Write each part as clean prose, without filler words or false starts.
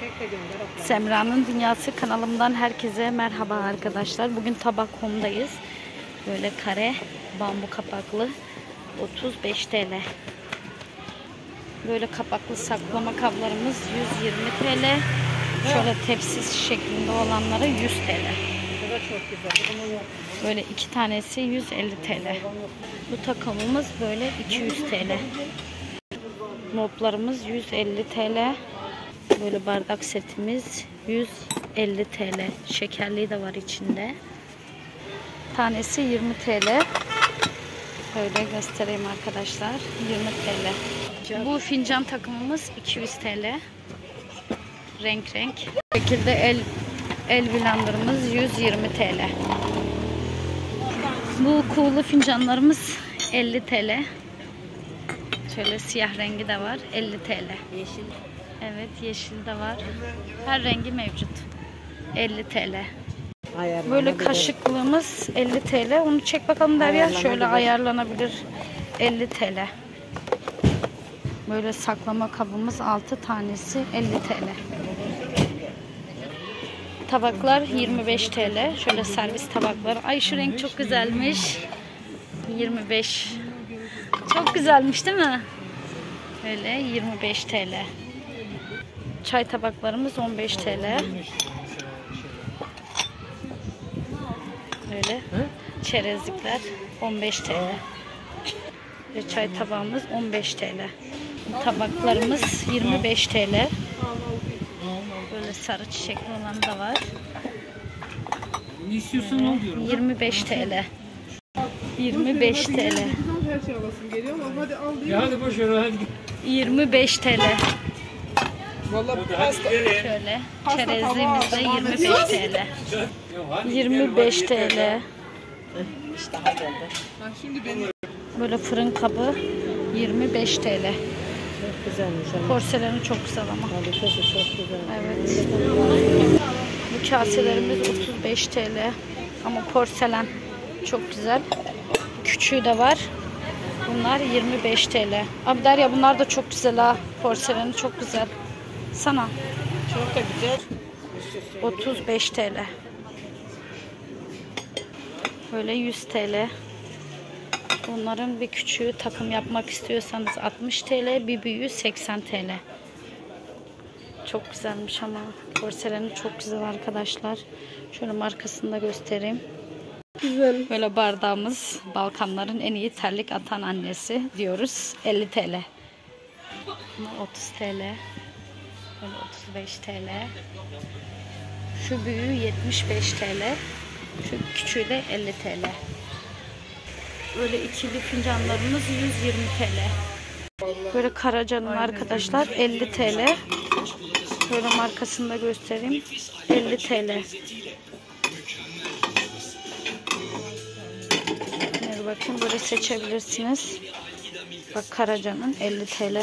Semra'nın Dünyası kanalımdan herkese merhaba arkadaşlar. Bugün Tabak.com'dayız. Böyle kare bambu kapaklı 35 TL. Böyle kapaklı saklama kablarımız 120 TL. Şöyle tepsi şeklinde olanları 100 TL. Çok güzel. Böyle iki tanesi 150 TL. Bu takımımız böyle 200 TL. Moplarımız 150 TL. Böyle bardak setimiz 150 TL. Şekerliği de var içinde. Tanesi 20 TL. Böyle göstereyim arkadaşlar. 20 TL. Bu fincan takımımız 200 TL. Renk renk. Bu şekilde el blenderımız 120 TL. Bu kuğulu fincanlarımız 50 TL. Şöyle siyah rengi de var. 50 TL. Yeşil. Evet, yeşil de var. Her rengi mevcut. 50 TL. Böyle kaşıklığımız 50 TL. Onu çek bakalım Derya. Şöyle ayarlanabilir. 50 TL. Böyle saklama kabımız 6 tanesi 50 TL. Tabaklar 25 TL. Şöyle servis tabakları. Ay şu renk çok güzelmiş. 25. Çok güzelmiş değil mi? Böyle 25 TL. Çay tabaklarımız 15 TL. Böyle çerezlikler 15 TL. Ve çay tabağımız 15 TL. Tabaklarımız 25 TL. Böyle sarı çiçekli olan da var. 25 TL. 25 TL. 25 TL. Şöyle çerezliğimiz de 25 TL. 25 TL. Böyle fırın kabı 25 TL. Çok güzelmiş ama. Porseleni çok güzel ama. Kalitesi çok güzel. Evet. Bu kaselerimiz 35 TL. Ama porselen çok güzel. Küçüğü de var. Bunlar 25 TL. Abi Derya bunlar da çok güzel ha. Porseleni çok güzel. Sana. Çok da güzel. 35 TL. Böyle 100 TL. Bunların bir küçüğü takım yapmak istiyorsanız 60 TL, bir büyüğü 80 TL. Çok güzelmiş ama porseleni çok güzel arkadaşlar. Şöyle markasını da göstereyim. Güzel. Böyle bardağımız Balkanların en iyi terlik atan annesi diyoruz. 50 TL. 30 TL. Böyle 35 TL. Şu büyüğü 75 TL. Şu küçüğü de 50 TL. Böyle ikili fincanlarımız 120 TL. Böyle Karaca'nın arkadaşlar 50 TL. Böyle markasını da göstereyim. 50 TL. Bakın böyle seçebilirsiniz. Bak Karaca'nın 50 TL.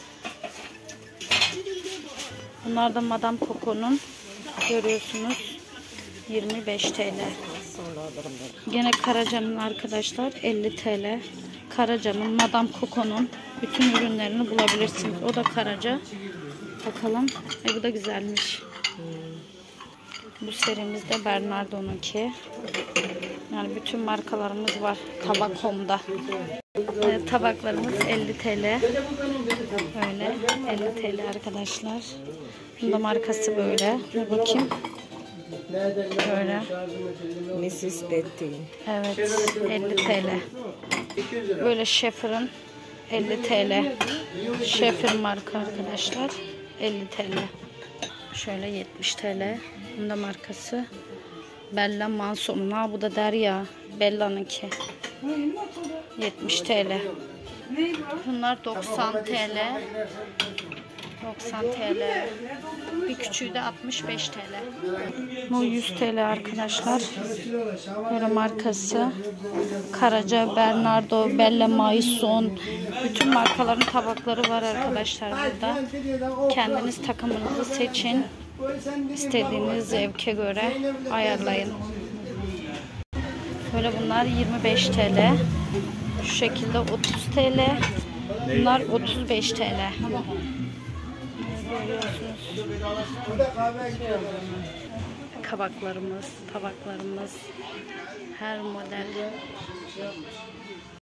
Bunlar da Madame Coco'nun görüyorsunuz 25 TL. Gene Karaca'nın arkadaşlar 50 TL. Karaca'nın Madame Coco'nun bütün ürünlerini bulabilirsiniz. O da Karaca. Bakalım. Bu da güzelmiş. Bu serimizde Bernardo'nunki. Yani bütün markalarımız var Tabak.com'da. Tabaklarımız 50 TL. Böyle 50 TL arkadaşlar. Bunun da markası böyle. Bir bakayım. Böyle. Mrs. Betty. Evet 50 TL. Böyle Schaeffer'ın 50 TL. Schaeffer marka arkadaşlar. 50 TL. Şöyle 70 TL. Bunun da markası Bella Manson'un. Bu da Derya. Bella'nınki. 70 TL. Bunlar 90 TL. 90 TL. Bir küçüğü de 65 TL. Bu 100 TL arkadaşlar. Böyle markası Karaca, Bernardo, Bella Maison. Bütün markaların tabakları var arkadaşlar burada. Kendiniz takımınızı seçin. İstediğiniz zevke göre ayarlayın. Böyle bunlar 25 TL. Şu şekilde 30 TL. Bunlar 35 TL. Görüyorsunuz. Kabaklarımız, tabaklarımız, her model.